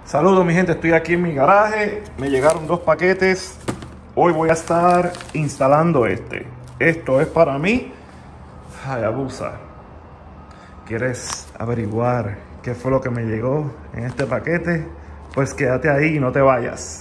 Saludos mi gente, estoy aquí en mi garaje. Me llegaron 2 paquetes. Hoy voy a estar instalando este. Esto es para mí Hayabusa. ¿Quieres averiguar qué fue lo que me llegó en este paquete? Pues quédate ahí y no te vayas.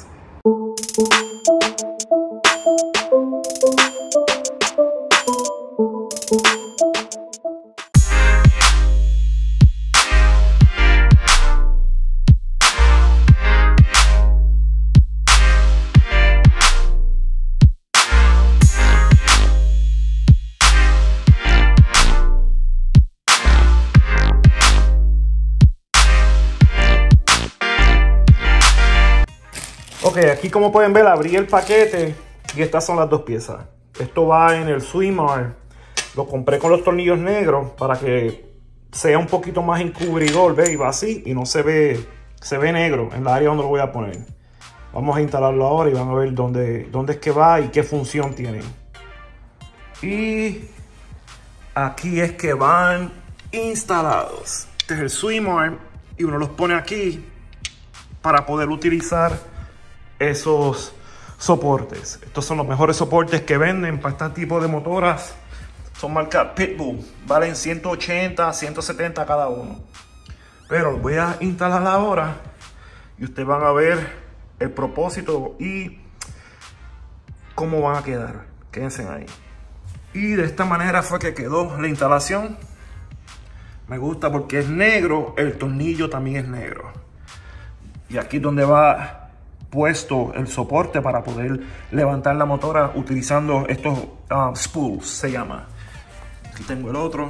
Ok, aquí como pueden ver abrí el paquete y estas son las 2 piezas. Esto va en el Swimart. Lo compré con los tornillos negros para que sea un poquito más encubridor, ¿ve? Y va así y no se ve negro en la área donde lo voy a poner. Vamos a instalarlo ahora y van a ver dónde es que va y qué función tiene. Y aquí es que van instalados. Este es el Swimart y uno los pone aquí para poder utilizar esos soportes. Estos son los mejores soportes que venden para este tipo de motoras. Son marca Pitbull, valen 180, 170 cada uno. Pero los voy a instalar ahora y ustedes van a ver el propósito y cómo van a quedar. Quédense ahí. Y de esta manera fue que quedó la instalación. Me gusta porque es negro, el tornillo también es negro. Y aquí donde va puesto el soporte para poder levantar la motora utilizando estos spools, se llama. Aquí tengo el otro.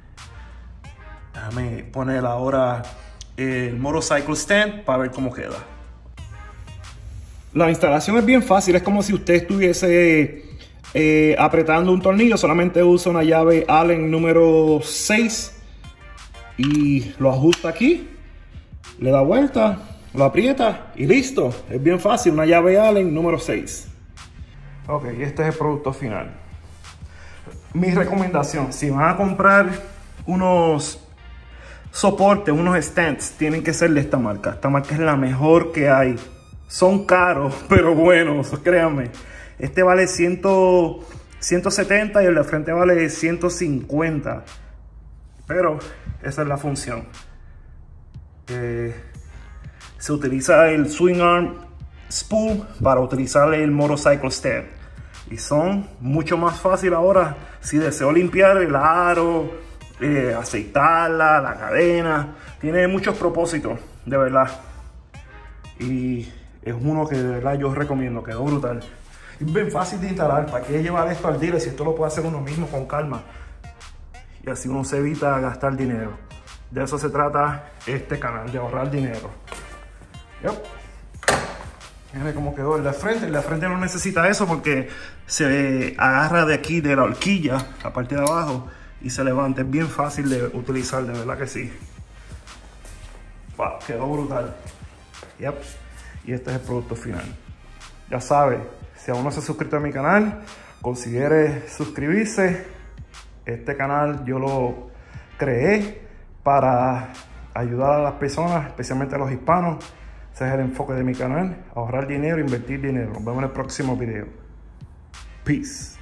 Déjame poner ahora el motorcycle stand para ver cómo queda. La instalación es bien fácil, es como si usted estuviese apretando un tornillo. Solamente usa una llave Allen número 6 y lo ajusta aquí, le da vuelta, lo aprieta y listo. Es bien fácil, una llave Allen número 6. Ok, este es el producto final. Mi recomendación, si van a comprar unos soportes, unos stands, tienen que ser de esta marca. Esta marca es la mejor que hay. Son caros, pero buenos, créanme. Este vale 170 y el de frente vale 150. Pero esa es la función. Se utiliza el swing arm spool para utilizar el motorcycle stand. Y son mucho más fácil ahora si deseo limpiar el aro, aceitarla, la cadena. Tiene muchos propósitos, de verdad. Y es uno que de verdad yo recomiendo, quedó brutal. Es bien fácil de instalar. ¿Para qué llevar esto al dealer si esto lo puede hacer uno mismo con calma? Y así uno se evita gastar dinero. De eso se trata este canal, de ahorrar dinero. Yep. Fíjense cómo quedó el de frente. El de frente no necesita eso porque se agarra de aquí de la horquilla, la parte de abajo, y se levanta. Es bien fácil de utilizar, de verdad que sí. Wow, quedó brutal. Yep. Y este es el producto final. Ya sabe, si aún no se ha suscrito a mi canal, considere suscribirse. Este canal yo lo creé para ayudar a las personas, especialmente a los hispanos. Ese es el enfoque de mi canal, ahorrar dinero, invertir dinero. Nos vemos en el próximo video. Peace.